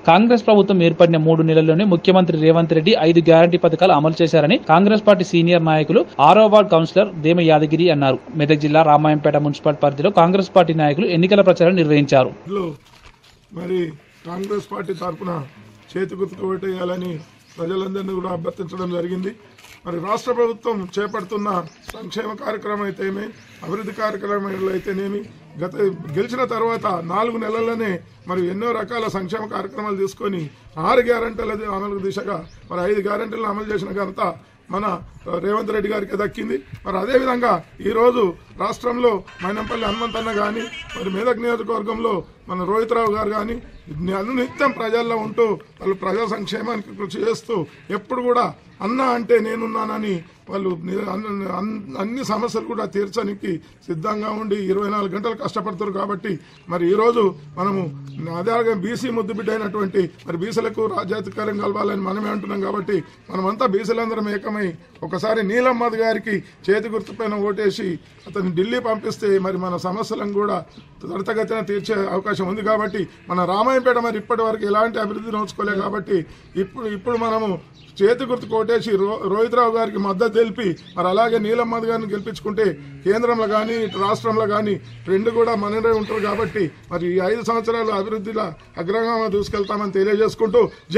కాంగ్రెస్ ప్రభుత్వం ఏర్పడిన 3 నెలల్లోనే ముఖ్యమంత్రి రేవంత్ రెడ్డి 5 గ్యారంటీ పథకాలు అమలు చేశారని కాంగ్రెస్ పార్టీ సీనియర్ నాయకులు 6వ వార్డు కౌన్సిలర్ దేమ యాదగిరి అన్నారు. మెదక్ జిల్లా రామాయంపేట మున్సిపల్ పరిధిలో కాంగ్రెస్ పార్టీ నాయకులు ఎన్నికల ప్రచారం నిర్వహించారు. మరి కాంగ్రెస్ పార్టీ తరఫున చేతి గుర్తుకు ఓటేయాలని ప్రజలందరినీ కూడా అభ్యర్థించడం జరిగింది. మరి రాష్ట్ర ప్రభుత్వం చేపడుతున్న సంక్షేమ కార్యక్రమం అయితేనేమి, అభివృద్ధి కార్యక్రమాలు అయితేనేమి, గెలిచిన తర్వాత 4 నెలల్లోనే మరి ఎన్నో రకాల సంక్షేమ కార్యక్రమాలు తీసుకొని 6 గ్యారెంటీల అమలు దిశగా మరి 5 గ్యారెంటీలను అమలు చేసిన ఘనత మన రేవంత్ రెడ్డి గారికి దక్కింది. మరి అదేవిధంగా ఈరోజు రాష్ట్రంలో మైనంపల్లి హనుమంతన్న కానీ, మరి మెదక్ నియోజకవర్గంలో మన రోహిత్ రావు గారు కానీ నిత్యం ప్రజల్లో ఉంటూ వాళ్ళు ప్రజా సంక్షేమానికి కృషి చేస్తూ ఎప్పుడు కూడా అన్న అంటే నేనున్నానని వాళ్ళు అన్ని సమస్యలు కూడా తీర్చడానికి సిద్ధంగా ఉండి 24 గంటలు కష్టపడుతారు. కాబట్టి మరి ఈరోజు మనము అదే బీసీ ముద్దు బిడ్డ అయినటువంటి మరి బీసీలకు రాజ్యాధికారం కలవాలని మనమే అంటున్నాం. కాబట్టి మనమంతా బీసీలందరం ఏకమై ఒకసారి నీలమ్మద్ గారికి చేతి గుర్తుపైన ఓటేసి అతన్ని ఢిల్లీ పంపిస్తే మరి మన సమస్యలను కూడా త్వరితగతిన తీర్చే అవకాశం ఉంది. కాబట్టి మన రామాయంపేట మరి ఇప్పటి వరకు ఎలాంటి అభివృద్ధి నోచుకోలేదు. కాబట్టి ఇప్పుడు మనము చేతి గుర్తు కోటేసి రోహిత్ రావు గారికి మద్దతు తెలిపి మరి అలాగే నీలమ్మద్ గారిని గెలిపించుకుంటే కేంద్రంలో కానీ ఇటు రాష్ట్రంలో కానీ 2 కూడా మననే ఉంటారు. కాబట్టి మరి ఈ 5 సంవత్సరాలు అభివృద్ధిలో అగ్రగామ దూసుకెళ్తామని తెలియజేసుకుంటూ